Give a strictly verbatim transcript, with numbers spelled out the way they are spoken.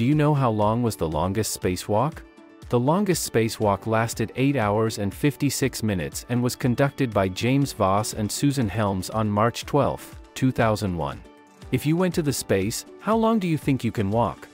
Do you know how long was the longest spacewalk? The longest spacewalk lasted eight hours and fifty-six minutes and was conducted by James Voss and Susan Helms on March twelfth, two thousand one. If you went to the space, how long do you think you can walk?